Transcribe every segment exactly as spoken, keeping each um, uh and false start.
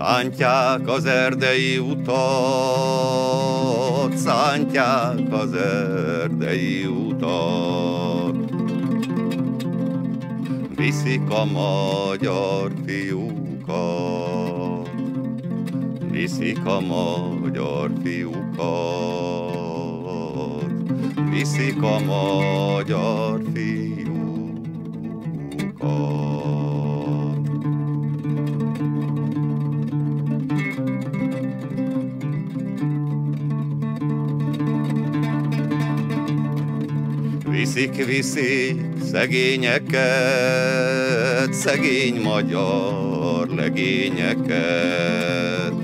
Szántják az erdei utat, szántják az erdei utat. Viszik a magyar fiúkat, viszik a magyar fiúkat, viszik a magyar fiúkat. Viszik, viszik szegényeket, szegény magyar legényeket.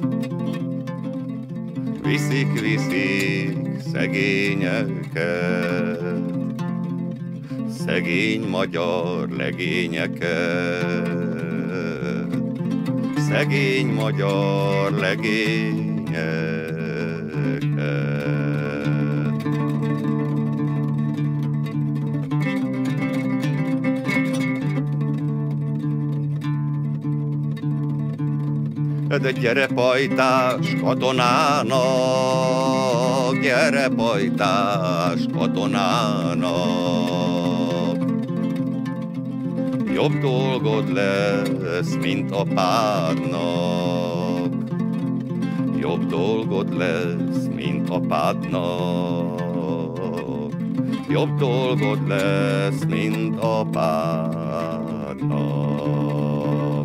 Viszik, viszik szegényeket, szegény magyar legényeket, szegény magyar legényeket. De gyere pajtás katonának, gyere pajtás katonának. Jobb dolgod lesz, mint apádnak, jobb dolgod lesz, mint apádnak, jobb dolgod lesz, mint apádnak.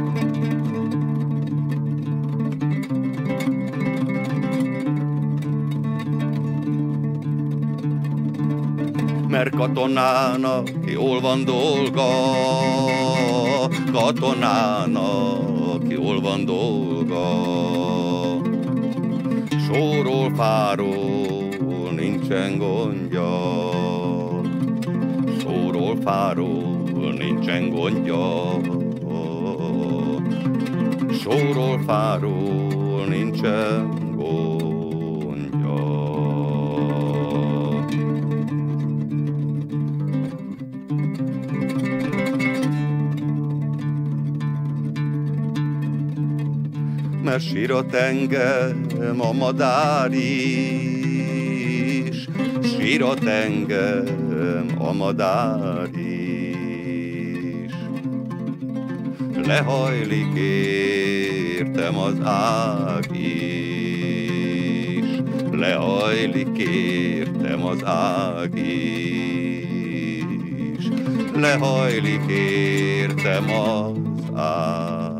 Mert katonának jól van dolga, katonának jól van dolga. Sóról, fáról nincsen gondja, sóról, fáról nincsen gondja. Sóról, fáról nincsen gondja. Mert sírott engem a madár is, sírott engem a madár is. Lehajlik értem az ág is, lehajlik értem az ág is, lehajlik értem az ág.